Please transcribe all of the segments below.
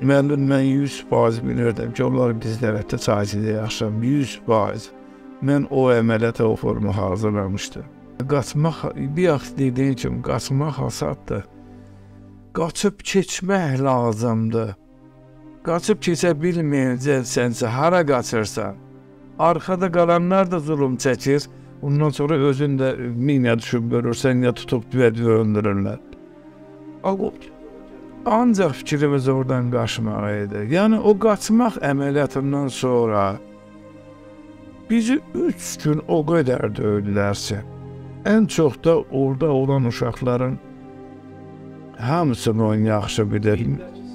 Mən 100% bilirdim ki, onlar bizlərə təçazidə yaşam, 100%. Mən o əməliyyata o formu hazırlamışdım. Qaçmaq, bir vaxt dediyin kimi, qaçmaq asaddır. Qaçıb keçmək lazımdır. Qaçıb keçə bilməyəcəksənsə, hara qaçırsan? Arkada qalanlar da zulüm çəkir. Ondan sonra özün də minə düşüb görürsən, ya tutub düvə-düvə öldürürlər. Ancaq fikrimiz oradan qaçmaq idi. Yəni, o qaçmaq əməliyyatından sonra bizi 3 gün o qədər döydülərsə, ən çox da orada olan uşaqların hamısını onu yaxşı bilir.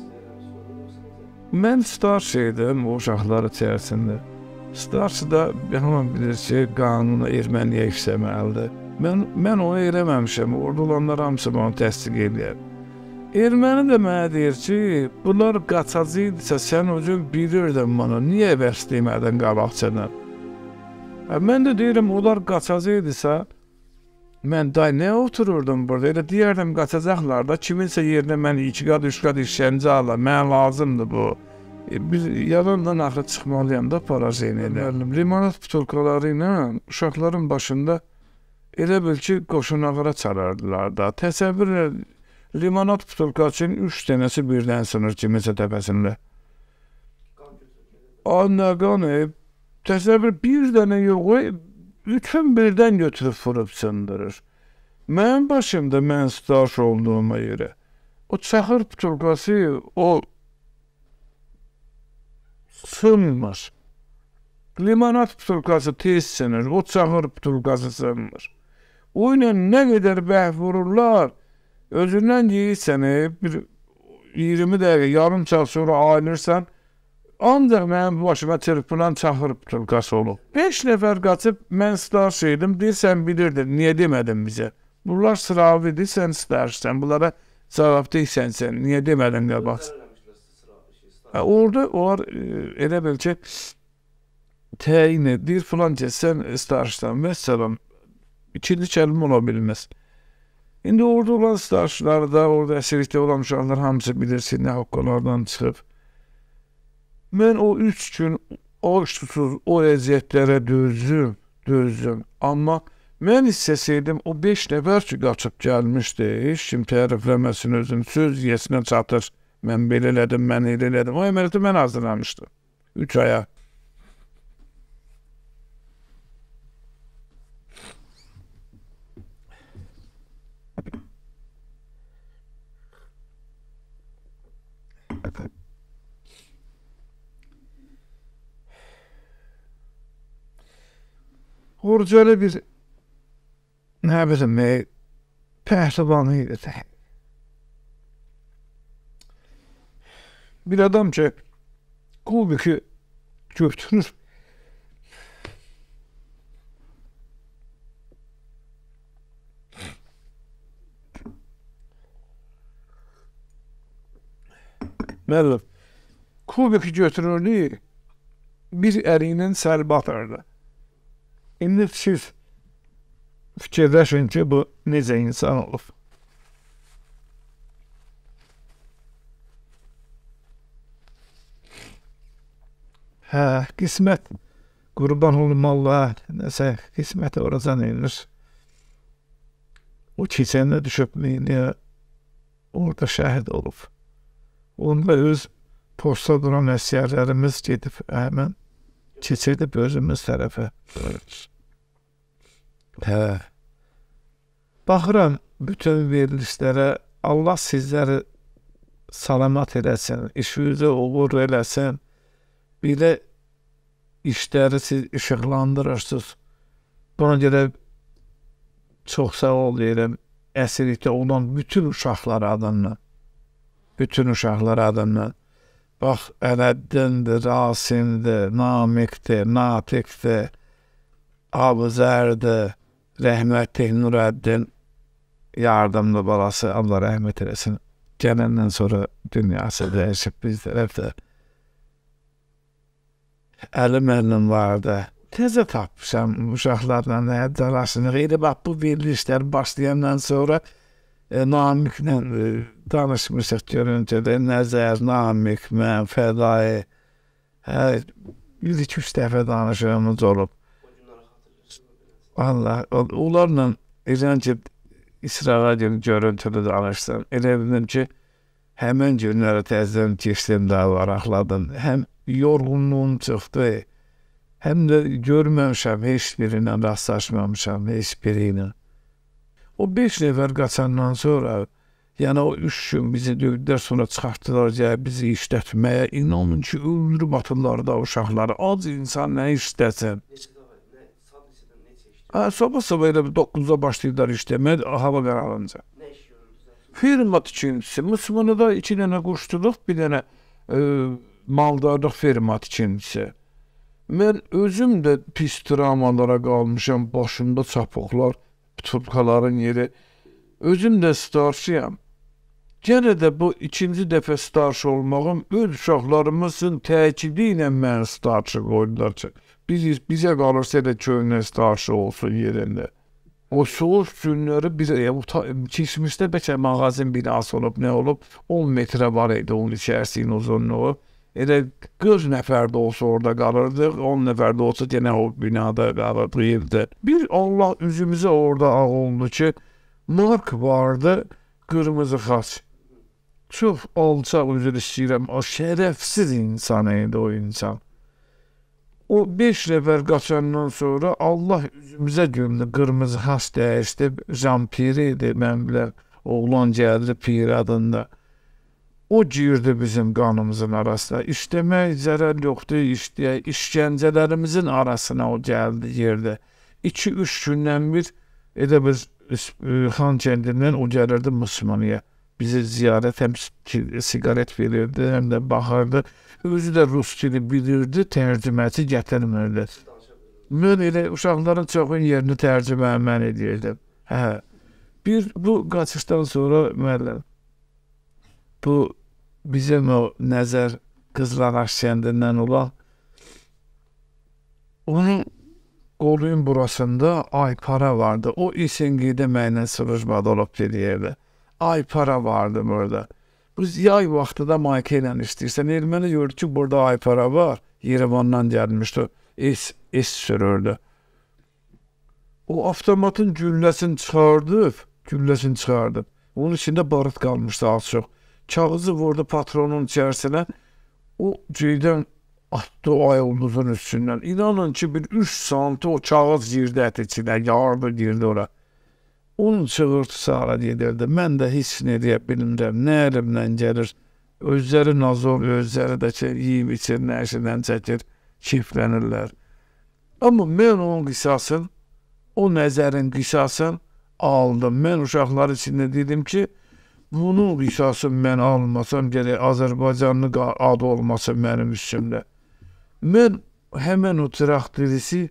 Mən starş idim o uşaqlar içərisində. Starş da hamı bilir ki, qanunu erməniyə işləməlidir. Mən onu eləməmişəm, orada olanlar hamısı onu təsdiq edir. Erməni də mənə deyir ki, bunlar qaçacaqdırsa sən özün bilirdin bana, niyə bəsləyimədin qabaqçadan? Mən də deyirəm, onlar qaçacaqdırsa, mən nə otururdum burada, elə deyərdim qaçacaqlar da, kiminsə yerinə mən 2 qat, 3 qat işgəncə alır, mənə lazımdır bu. Biz yalandan axı çıxmalıyam da parajen edəlim. Limonat butulkaları ilə uşaqların başında elə bil ki, qoşunağıra çalardılar da. Təsəvvür limonat butulkası üçün 3 dənəsi birdən sınır kiminsə təpəsində. Nə qanı, təsəvvür bir dənə yox, üçün birdən götürüb vurub sındırır. Mənim başımda mən starş olduğuma görə o çaxır butulkası o sınmır. Limonat butulkası tez sınır, o çaxır butulkası sınmır. O ilə nə qədər bəhv vururlar, özündən yiyirsən, bir 20 dəqiqə, yarım saat sonra ayılırsan, ancaq mənim başıma çırpılan çaxır butulkası olub. 5 nəfər qaçıb, mən starş idim, deyirsən bilirdin, niyə demədin bizə? Bunlar sıravidir, sən starşsən, bunlara cavab deyirsən sən, niyə demədin qabaq? Orada onlar elə bil ki, təyin edir, filan ki, sən starşdan və səlam, ikinci kəlmə ola bilməz. İndi orada olan starşlar da, orada əsirlikdə olan uşaqlar hamısı bilirsin, nə haqqalardan çıxıb. Mən o 3 gün o susuz, o əziyyətlərə dözdüm. Amma mən istəsəydim, o 5 nəfər ki, qaçıb gəlmişdi, heç kim tərifləməsin özün, söz yesinə çatır. Mən belə elədim, mən elə elədim. O əməliyyatı mən hazırlamışdım. 3 aya. Orcalı bir, nə bilim, pəhlivanı idi. Bir adam ki, kubiki götürür. Müəllim, kubiki götürürdü, bir əliyle səlb atırdı. İndi siz fikirləşin ki, bu necə insan olub. Qismət, qurban olum Allah, nəsə, qismət oradan inir. O keçənlə düşüb meyniyə, orada şəhid olub. Onda öz posta duran əsgərlərimiz gedib, həmən keçirdib özümüz tərəfə. Baxıram bütün verilişlərə, Allah sizləri salamat eləsin, işinizi uğur eləsin, belə işləri siz işıqlandırırsınız. Buna görə çox sağ ol deyirəm, əsirlikdə olan bütün uşaqlar adından. Bütün uşaqlar adından. Bax, Ələddindir, Rasimdir, Namiqdir, Natiqdir, Abuzərdir, rəhmətli Nurəddin, yardımlı balası, Allah rəhmət eləsin. Gələndən sonra dünyası dəyişib biz tərəfdə. Əli müəllim vardı. Tezə tapmışam uşaqlarla həddalaşını. Bax, bu verilişlər başlayandan sonra Namiklə danışmışıq görüntüdə. Nəzər, Namik, mən, Fədai. Hə, 1-2-3 dəfə danışığımız olub. Vallahi onlarla deyirəm ki, İsrağa görüntülü danışsam. Elə bildim ki, həmin günləri təzədən keçdim də varaqladım. Həm yorğunluğum çıxdı, həm də görməmişəm, heç birinə rastlaşmamışam, heç birinə. O 5 nəfər qaçandan sonra, yəni o 3 gün bizi dövdülər, sonra çıxartdılar ki, bizi işlətməyə. İnanın ki, öldürüb atırlar da uşaqları. Az insan nə işləsin? Sabah elə 9-da başlayırlar işləməyə, hava qaralınca. Nə iş görürdünüz? Firma tikintisi. Mısmını 2 dənə quşçuluq, bir dənə maldarlıq firma tikintisi. Mən özüm də pis travmalara qalmışam, başımda çapıqlar, butulkaların yeri. Özüm də starçıyam. Gene də bu 2-ci dəfə starç olmağım öz uşaqlarımızın təkidi ilə mən starçı qoydular ki, bizə qalırsa da köhnə starçı olsun yerində. O soğuq günləri keçmişdə bəlkə mağazin binası olub, nə olub, 10 metrə var idi onun içərisinin uzunluğu. Elə 40 nəfər də olsa orada qalırdıq, 10 nəfər də olsa yenə o binada qalırdıq evdə. Bir Allah üzümüzə orada ağ oldu ki, mark vardı, qırmızı xaç. Çox alçaq üzr istəyirəm, o şərəfsiz insan idi o insan. O 5 nəfər qaçandan sonra Allah üzümüzə gömdü, qırmızı xaç dəyişdi, Jean-Pierre idi, mən biləm, oğlan gəldi Pir adında. O girdi bizim qanımızın arasına. İşləmək zərər yoxdur, işgəncələrimizin arasına o gəldi, yerdə. 2-3 gündən bir, elə bir Xan kəndindən o gəlirdi Müslümaniyə. Bizi ziyarət, həm sigaret verirdi, həm də baxırdı. Özü də rus dili bilirdi, tərcüməçi gətirmirdi. Mən elə uşaqların çoxun yerini tərcümə mən edirdim. Hə. Bu qaçışdan sonra müəllim, bu bizim o Nəzər Qızlaraş kəndindən olan, onun qoluyun burasında Aypara vardı. O İSNG-də mənlə sırıcmada olub deyirdi. Aypara vardı burada. Biz yay vaxtı da Mayka ilə istəyirsən. Erməni gördü ki, burada Aypara var. Yerevandan gəlmişdi. Es sürürdü. O avtomatın gülləsini çıxardıb. Onun içində barıt qalmışdı az çox. Kağızı vurdu patronun içərisinə. O ceydən atdı o ay ulduzun üstündən. İnanın ki, bir 3 santi o kağız girdi əti içinə, yardı girdi ora. Onun çığırtısı ara gedirdi. Mən də heç nə deyə bilmirəm, nə əlimdən gəlir. Özləri nazor, özləri də ki, yiyib içir, nəşindən çəkir, keyflənirlər. Amma mən onun qisasını, o Nəzərin qisasını aldım. Mən uşaqlar içində dedim ki, bunun qisasını mən almasam, gələk Azərbaycanlı adı olmasın mənim üstümdə. Mən həmən o traktorisi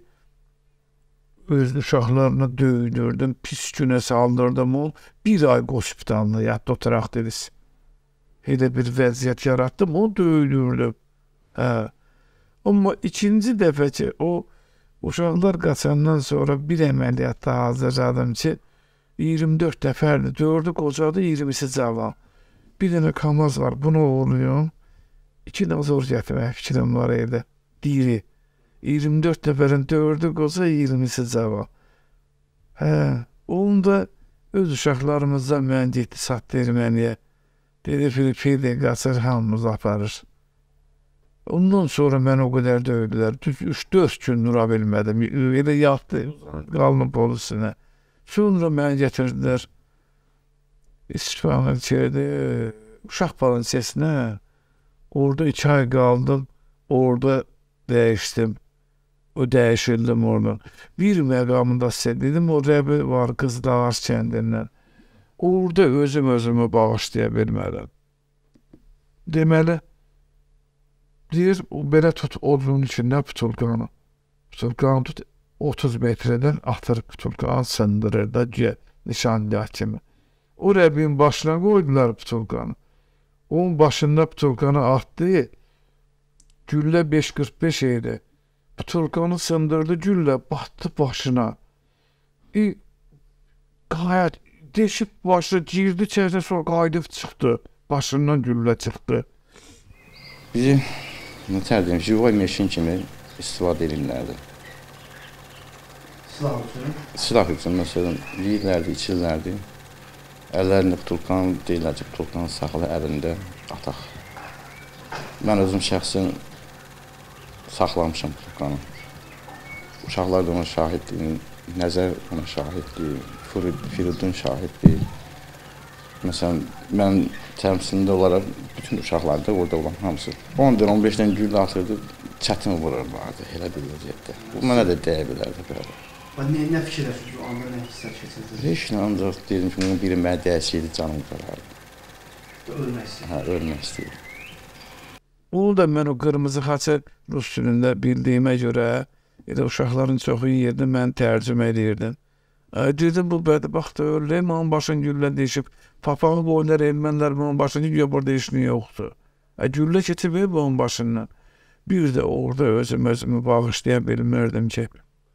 öz uşaqlarına döydürdüm, pis günə saldırdım o. 1 ay hospitalda yatdı o traktorisi. Elə bir vəziyyət yaratdım, o döydürdüm. Hə. Amma 2-ci dəfə ki, o uşaqlar qaçandan sonra bir əməliyyatda hazırladım ki, 24 nəfərdir, 4-ü qocadı, 20-si cavan. Bir dənə kamaz var, bunu oğluyum. 2 nazor gətirmək fikrim var evdə. Diri. 24 nəfərin 4-ü qoca, 20-si cavan. Hə, onu da öz uşaqlarımızdan mən getdi, satdı erməniyə. Dedi, Filipiyədə qaçır, hamımız aparır. Ondan sonra mən o qədər döydülər. 3-4 gün dura bilmədim. Elə yatdı, qalın polisinə. Sonra məni gətirdilər İstifahın içərdə uşaq balansiyesinə. Orada 2 ay qaldım. Orada dəyişdim. O dəyişildim oradan. Bir məqamında sizə dedim, o rəbi var Qızlaraş kəndindən. Orada özümü bağışlaya bilmədim. Deməli, deyir, belə tut odunun içində butulkanı. Butulkanı tut 30 metrədən atır butulkanı, sındırır da nişanlı kimi. O rəbin başına qoydular butulkanı. Onun başında butulkanı atdı. Güllə 5.45 idi. Butulkanı sındırdı, güllə batdı başına. Qayət deşib başı girdi içərisə, sonra qayıdıb çıxdı. Başından güllə çıxdı. Bizi nətər живой meşin kimi istifadə edirlərdi. Silah üçün, məsələn, yeyirlərdi, içirlərdi. Əllərində butulkan, deyirlər ki, butulkanın saxlı əlində ataq. Mən özüm şəxsən saxlamışam butulkanı. Uşaqlar da ona şahiddir, Nəzər ona şahiddir, Firidun şahiddir. Məsələn, mən təmsilində olaraq bütün uşaqlar da orada olan hamısı 10-15 dənə güllə atırdı, çətin vururlardı, elə bir vəziyyətdə. Bu mənə də deyə bilərdi belə. Nə fikirləşirsiniz, o anda nə hisslər keçirdiniz? Heç nə, ancaq dedim ki, bunun biri mənə dəyəsiydi, canım qarardı. Ölmək istəyir. Hə, ölmək istəyir. Onu da mən o qırmızı xaçı rus dilində bildiyimə görə elə uşaqların çoxu yerdə mən tərcümə edirdim. Dedim, bu bədbəxt öyle, onun başın güllə deyişib, papağı boylar, elmənlər bunun başını güya burada işini yoxdur. Güllə keçib bunun başından. Bir də orada özümü bağışlaya bilmirdim ki,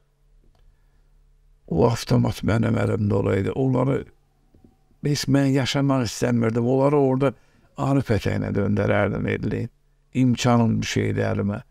o avtomat mənim əlimdə olaydı. Onları heç mən yaşamaq istəmirdim. Onları orada arı pətəyinə döndərərdim ediləyim. İmkanım bir şeydi əlimə.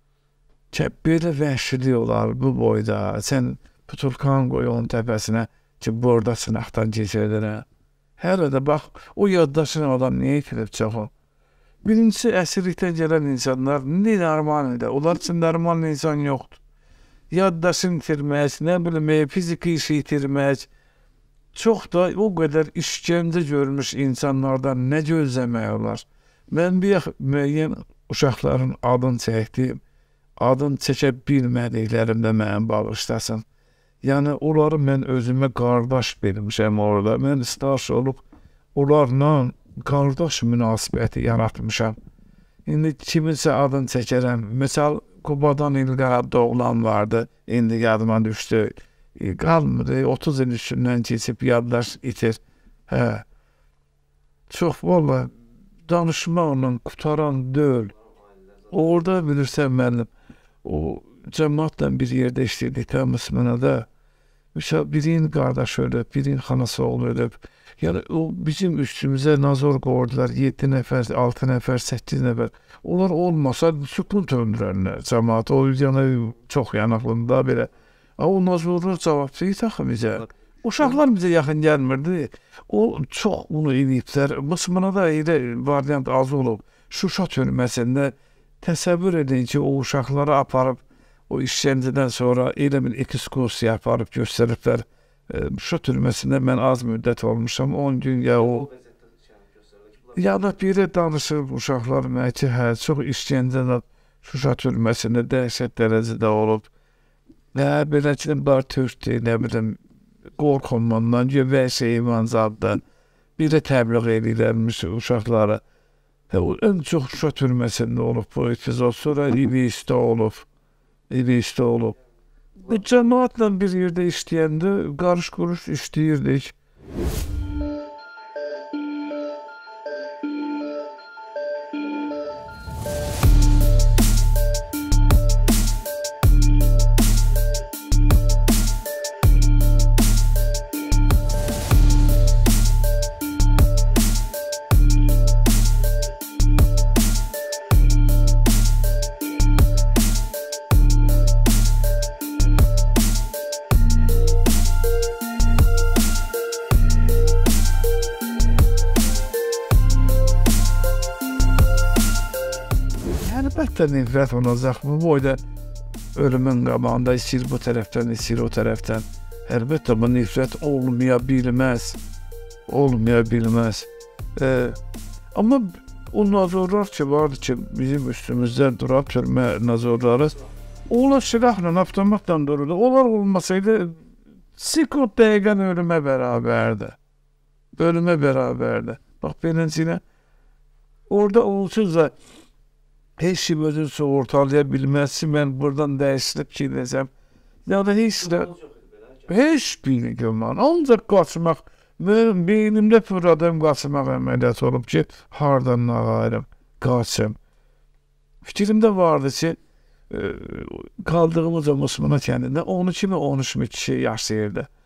Belə vəhşili olar bu boyda. Sən butulkan qoy onun təpəsinə ki, burada sınaqdan keçirdirə. Hələ də bax, o yaddaşın adam niyə itirib çoxu? Birincisi, əsirlikdən gələn insanlar normal idi. Onlar üçün normal insan yoxdur. Yaddaşını itirmək, nə bilim, fiziki işi itirmək, çox da o qədər işgəncə görmüş insanlardan nə gözləmək olar? Mən bir müəyyən uşaqların adını çəkdim, adını çəkə bilmədiklərimdə mənə bağışlasın. Yəni, onları mən özümə qardaş bilmişəm orada. Mən staş olub, onlarla qardaş münasibəti yaratmışam. İndi kiminsə adını çəkərəm. Məsəl, Qubadan İlqarab doğulan vardı, indi yadıma düşdü. Qalmır, 30 il üstündən keçib yaddaş itir. Hə, çox valla danışmaqla qutaran deyil. Orada bilirsən mənim, o cəmaatla bir yerdə işləyirdik təmizmənədə. Birinin qardaşı ölüb, birinin xanası oğlu ölüb. Yəni, o bizim üstümüzə nazor qoyurdular, 7 nəfər, 6 nəfər, 8 nəfər. Onlar olmasa, sükun töndürərlər cəmaat. O yəni, çox yanaqlında belə. O nazorlar cavabsız axı bizə. Uşaqlar bizə yaxın gəlmirdi. O çox bunu ediblər. Mısmınada elə variant az olub. Şuşa türməsində təsəvvür edin ki, o uşaqları aparıb, o işgəncədən sonra elə bir ekskursiya aparıb göstəriblər. Şuşa türməsində mən az müddət olmuşam, 10 gün ya o... Ya da biri danışır uşaqlar mənə ki, hə, çox işgəncədən Şuşa türməsində dəhşət dərəcədə olub. Belə ki, bar tördür, nə bilim, qorxunmandan, vəhşi heyvanzaddan biri təbliğ edirlərmiş uşaqlara. Ən çox Şuşa türməsində olub bu epizod, sonra İlistə olub. Cəmaatla bir yerdə işləyəndə qarış-quruş işləyirdik. Əlbəttə nifrət olacaq. Bu boyda ölümün qabağında istəyir bu tərəfdən, istəyir o tərəfdən. Əlbəttə bu nifrət olmaya bilməz. Amma o nazorlar ki, vardı ki, bizim üstümüzdən durab türmə nazorları, onlar silahla, avtomatla dururdu. Onlar olmasaydı, sekund dəqiqən ölümə bərabərdir. Bax, beləncələ, orada onsuz da heç kim özünü ortalaya bilməzsi, mən buradan dəyişilib ki, desəm, ya da heç bir güman, ancaq qaçmaq, mənim beynimdə fırladım qaçmaq əməliyyat olub ki, hardan ağayırım, qaçım. Fikrimdə vardı ki, qaldığımız o Musmana kəndində 12-13 kişi yaşayırdı.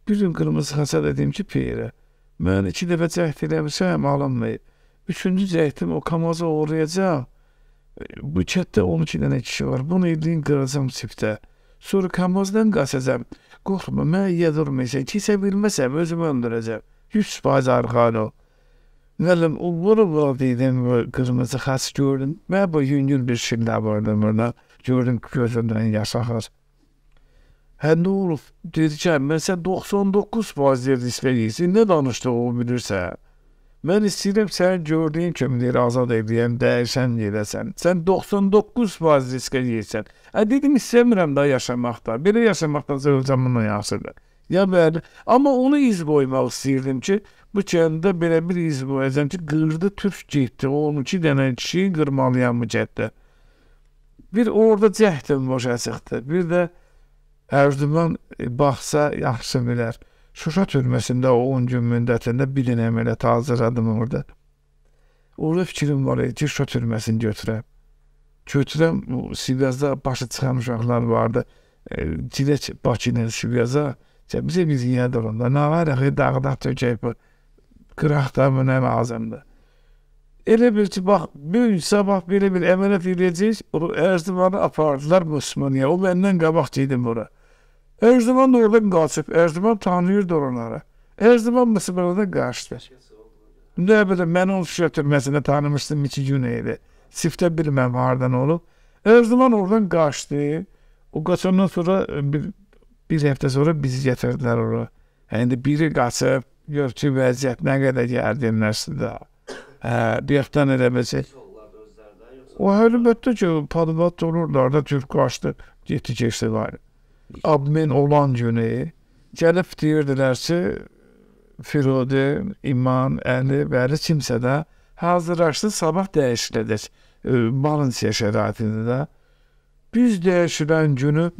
Bir gün qırmızı xaça dedim ki Peyre, mən 2 dəfə cəhd eləmişəm, alınmayıb. 3-cü cəhdim o kamaza uğrayacaq. Bu kətdə 12 dənə kişi var. Bunu edin qıracam çiftə. Sonra kamazdan qaçacam. Qorxma, mən yedirməyəcəm. Kesə bilməsəm, özümü öldürəcəm. 100% arxan ol. Gəldim, o vura dedim, qırmızı xaç gördüm. Mən bu yüngül bir şillə vardım orada. Gördüm gözümdən yaş axır. Hə, nə olub? Dedi ki, mən sən 99% risk verirsin, nə danışdı o bilirsən? Mən istəyirəm sən gördüyün kömürləri azad edəyəm, dəyişən yerəsən. Sən 99% risk edirsən. Dedim, istəmirəm da yaşamaqda. Belə yaşamaqdan zövcəmdən yaxşıdır. Ya bəli. Amma onu iz qoymaq istəyirdim ki, bu kəndə belə bir iz qoyacam ki, qırdı türk getdi. 12 dənə kişi qırmalıyam bu kətdə. Bir orada cəhdim boşa çıxdı. Bir də Erzuman baxsa yaxşı bilər. Şuşa türməsində o 10 gün müddətində bir dənə əməliyyat hazırladım orada. Orada fikrim var idi ki, Şuşa türməsini götürəm. Götürəm, Sivyazda başı çıxan uşaqlar vardı. Cilək Bakı ilə Sivyaza. Bizə biz yiyədir onda. Nə var ya, dağda tökək bu. Qıraqda mı nə lazımdır. Elə bir ki, bax, bir gün sabah belə bir əməliyyat edəcək, Erzumanı apardılar Müslümaniyə. O məndən qabaq deydim bura. Erzuman da oradan qaçıb, Erzuman tanıyırdı onlara. Erzuman Müslümanına qaçdı. Nə bilim, mən onun Şuşa türməsində tanımışdım 2 gün idi. Siftə bilməm hardan olub. Erzuman oradan qaçdı. O qaçandan sonra bir həftə sonra bizi gətirdilər oraya. İndi biri qaçıb, gör ki, vəziyyət nə qədər gərdinlərsə bir həftən elə bilsək. O əlbəttə ki, padvat olurlar da Türk qaçdı, getdi keçdi var. Abmin olan günü gəlib deyirdilər ki, Firodi, İman, Əli, Vəli kimsə də hazırlaşdı, sabah dəyişiləcək. Balensiya şəraitində də. Biz dəyişilən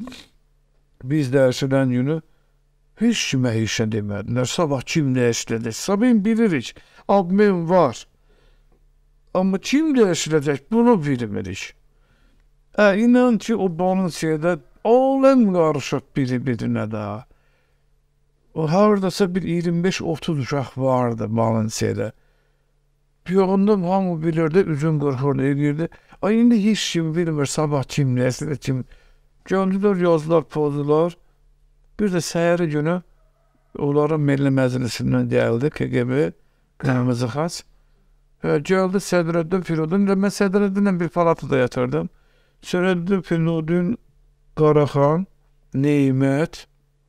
günü heç kimə heç şey demədilər. Sabah kim dəyişiləcək? Sabah bilirik, abmin var. Amma kim dəyişiləcək, bunu bilmirik. İnan ki, o balansiyada aləm qarışıb biri-birinə də. O haradasa bir 25-30 uşaq vardı balansiyada. Yoğundum, hamı bilirdi, üzün qırxırdı, edirdi. İndi heç kim bilmir, sabah kim dəyişiləcək, kim. Göndülər, yazdılar, pozdular. Bir də səhəri günü onların Milli Məclisindən gəldi, KGB, qırmızı xaç. Gəldi Sədrəddin Firudin, mən Sədrəddinlə bir palatada yatırdım. Sədrəddin Firudin, Qaraxan, Neymət,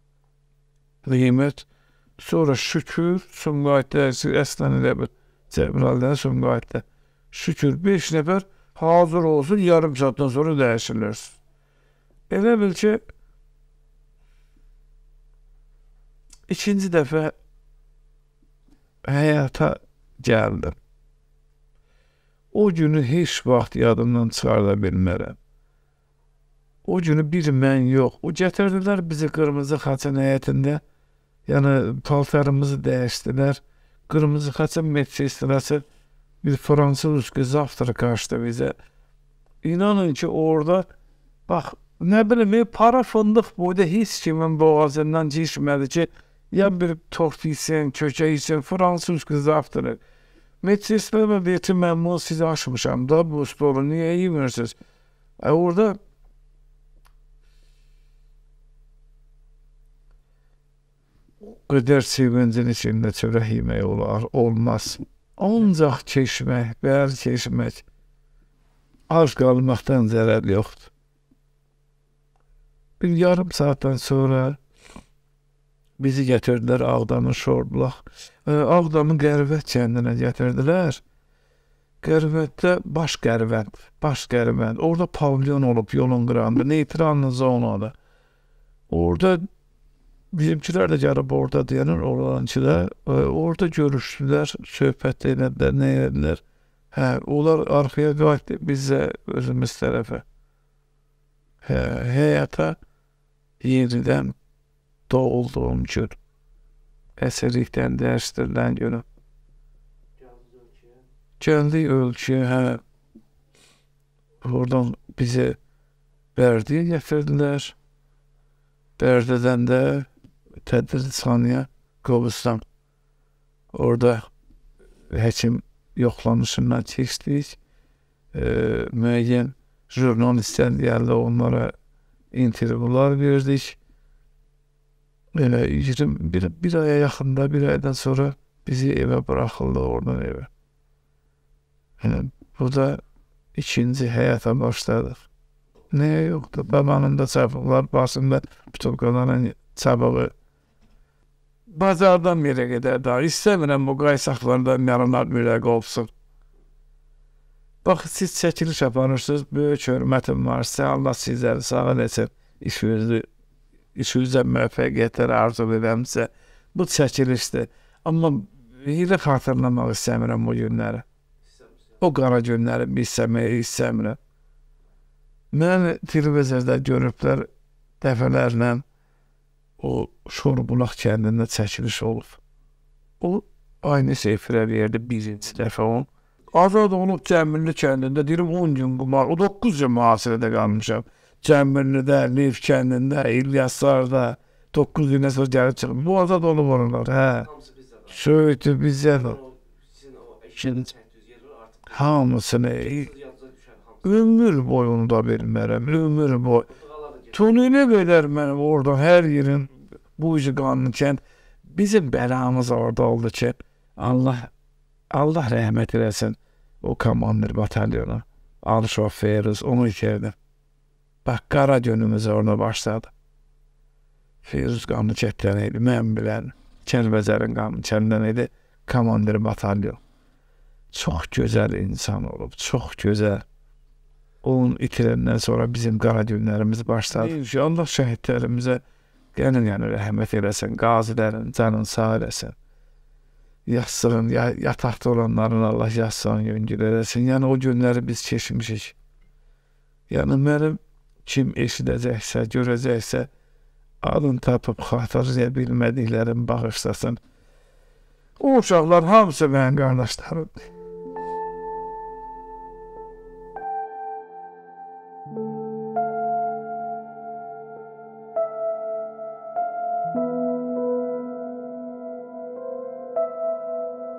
sonra Şükür, Sumqayıtdə, əslən elə bir Cəbraldən Sumqayıtdə. Şükür, 5 nəfər hazır olsun, yarım saatdan sonra dəyişilir. Elə bil ki, ikinci dəfə həyata gəldim. O günü heç vaxt yadımdan çıxarda bilmərəm. O günü bir mən yox. O gətirdilər bizi qırmızı xaçın həyətində. Yəni paltarımızı dəyişdilər. Qırmızı xaçın medsestrası bir fransız qızı avtara qarşıda bizə. İnanın ki, orada bax, nə bilim, para fındıq boyda heç kimin boğazından geçmədi ki, ya bir tort yesin, kökə yesin, fransız qızı avtara. Medsestrada deyir ki, mən bunu sizi aşmışam da, bu stolu niyə yemirsiniz? Orada o qədər sevincin içində çörək yemək olar, olmaz. Ancaq keçmək, bəri keçmək, az qalmaqdan zərər yoxdur. Bir yarım saatdan sonra bizi gətirdilər Ağdamın Şorbulaq. Ağdamın Qərvət kəndinə gətirdilər. Qərvətdə baş qərvənd. Orada pavilyon olub yolun qırağında, neytrallı zonada. Orada bizimkilər də gəlib orada deyənir, oradançılar. Orada görüşdülər, söhbət edilər, nə edilər. Onlar arxaya qayıtdı, bizə özümüz tərəfə. Həyata yenidən doğulduğum gün, əsirlikdən dəyişdirilən günü. Gəldik ölkəyə, oradan bizi Bərdiyə gətirdilər. Bərdədən də tədrisxanaya Qobustan. Orada həkim yoxlanışından keçdik. Müəyyən jurnalistlər gəldi, onlara intervyular verdik. Elə 21 aya yaxında, bir aydan sonra bizi evə buraxıldı, oradan evə. Yəni, burada ikinci həyata başladıq. Nəyə yoxdur? Babanında çabıqlar, başında butulkaların çabığı. Bazardan yerə gedər daha. İstəmirəm bu qaysaqlardan yaranar mürək olsun. Bax, siz çəkiliş aparırsınız, böyük hörmətim var sizə, Allah sizləri sağ eləsin, işinizə müvəffəqiyyətlər arzu edirəm sizə. Bu çəkilişdir. Amma hilə xatırlamaq istəmirəm o günləri. O qara günləri bilsəməyi istəmirəm. Mən televizorda görüblər dəfələrlə o Şorbulaq kəndində çəkiliş olub. O aynı seyfirə verdi birinci dəfə on. Azad olub Cəmilli kəndində, deyirəm 10 gün qumar, o 9 gün mühasirədə qalmışam. Cəmillidə, Liv kəndində, İlyaslar'da 9 günə sonra gəlib çıxıb. Bu azad olub onlar, hə. Söğütü bizdə. Hamısını ömür boyunu da bilmərəm, ömür boyu. Tunuyla qədər mənim orada hər yerin bu işi qanlı kənd. Bizim bəlamız orada oldu ki, Allah rəhmət eləsin o komandir batalyonu. Alışov Feyruz, onu itirdim. Bax, qara günümüz orada başladı. Feyruz qanlı kətdən idi, mən bilən. Kəlbəzərin qanlı kətdən idi, komandir batalyon. Çox gözəl insan olub, çox gözəl. Onun itirəndən sonra bizim qara günlərimiz başladı. İnşallah şəhidlərimizə gəlin rəhmət eləsin, qazilərin canın sağ eləsin. Yatsın, yataqda olanların Allah yatsın, yüngül eləsin. Yəni o günləri biz keçmişik. Yəni mənim kim eşidəcəksə, görəcəksə, adını tapıb xatırlaya bilmədiklərim bağışlasın. O uşaqlar hamısı mənim qardaşlarımdır.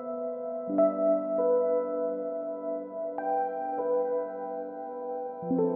Thank you.